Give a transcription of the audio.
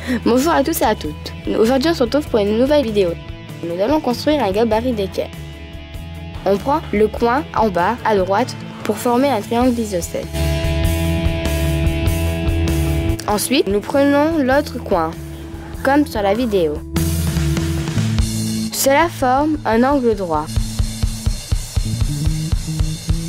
Bonjour à tous et à toutes. Aujourd'hui on se retrouve pour une nouvelle vidéo. Nous allons construire un gabarit d'équerre. On prend le coin en bas à droite pour former un triangle d'isocèle. Ensuite, nous prenons l'autre coin, comme sur la vidéo. Cela forme un angle droit.